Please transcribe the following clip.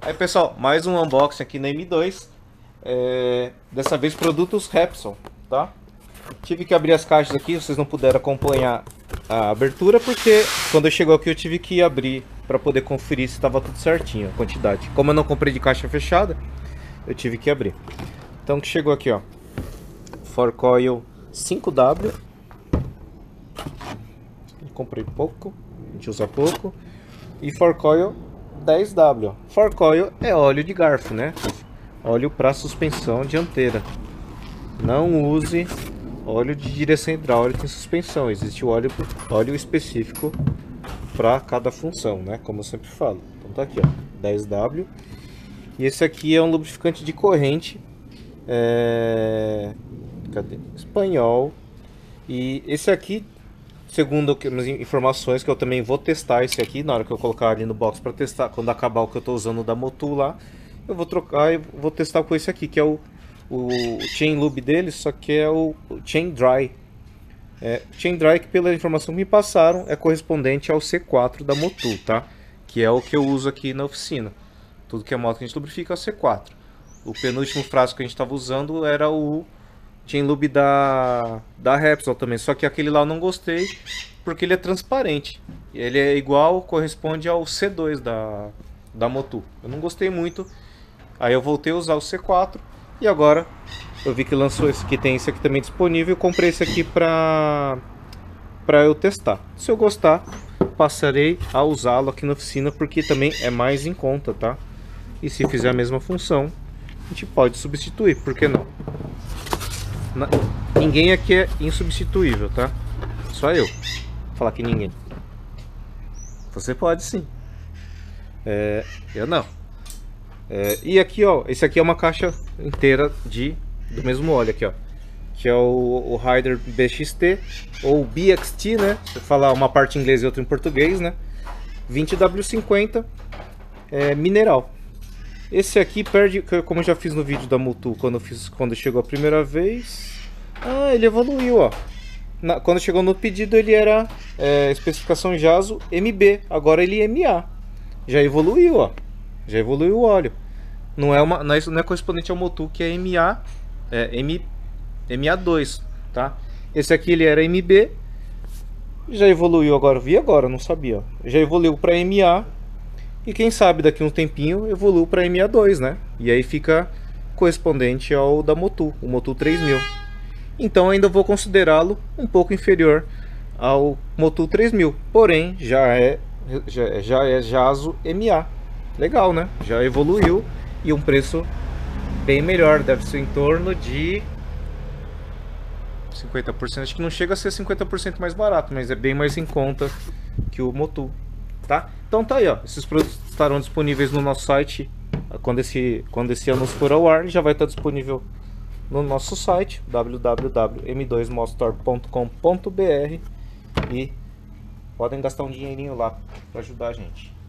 Aí pessoal, mais um unboxing aqui na M2. Dessa vez produtos Repsol, tá? Tive que abrir as caixas aqui, vocês não puderam acompanhar a abertura porque quando chegou aqui eu tive que abrir para poder conferir se estava tudo certinho, a quantidade. Como eu não comprei de caixa fechada, eu tive que abrir. Então que chegou aqui, ó, Forcoil 5W. Comprei pouco, a gente usa pouco. E Forcoil 10W. Forcoil é óleo de garfo, né? Óleo para suspensão dianteira. Não use óleo de direção hidráulica em suspensão. Existe o óleo específico para cada função, né? Como eu sempre falo. Então tá aqui, ó, 10W. E esse aqui é um lubrificante de corrente. Cadê? Espanhol. E esse aqui, segundo as informações, que eu também vou testar esse aqui na hora que eu colocar ali no box para testar, quando acabar o que eu estou usando da Motul lá, eu vou trocar e vou testar com esse aqui, que é o Chain Lube dele, só que é o Chain Dry. Chain Dry, que pela informação que me passaram, é correspondente ao C4 da Motul, tá? Que é o que eu uso aqui na oficina. Tudo que é moto que a gente lubrifica é o C4. O penúltimo frasco que a gente estava usando era o Chain Lube da Repsol também, só que aquele lá eu não gostei porque ele é transparente. Ele é igual, corresponde ao C2 da Motul. Eu não gostei muito. Aí eu voltei a usar o C4 e agora eu vi que lançou esse aqui, tem esse aqui também disponível. Eu comprei esse aqui pra eu testar. Se eu gostar, passarei a usá-lo aqui na oficina porque também é mais em conta, tá? E se fizer a mesma função, a gente pode substituir, por que não? Ninguém aqui é insubstituível, tá? Só eu. Vou falar que ninguém. Você pode sim. Eu não. E aqui, ó, esse aqui é uma caixa inteira do mesmo óleo aqui, ó, que é o Rider BXT ou BXT, né? Você falar uma parte em inglês e outra em português, né? 20W50 mineral. Esse aqui perde, como eu já fiz no vídeo da Motul, quando chegou a primeira vez. Ele evoluiu, ó. Quando chegou no pedido ele era especificação JASO MB, agora ele é MA. Já evoluiu, ó. Já evoluiu o óleo. Não é correspondente ao Motul, que é MA, MA2, tá? Esse aqui ele era MB, já evoluiu agora, vi agora, não sabia, ó. Já evoluiu para MA e quem sabe daqui a um tempinho evolui para MA2, né? E aí fica correspondente ao da Motul, o Motul 3000. Então ainda vou considerá-lo um pouco inferior ao Motul 3000, porém já é JASO MA. Legal, né? Já evoluiu e um preço bem melhor, deve ser em torno de 50%, acho que não chega a ser 50% mais barato, mas é bem mais em conta que o Motul, tá? Então tá aí, ó, esses produtos estarão disponíveis no nosso site quando esse anúncio for ao ar, já vai estar disponível no nosso site www.m2mostore.com.br e podem gastar um dinheirinho lá para ajudar a gente.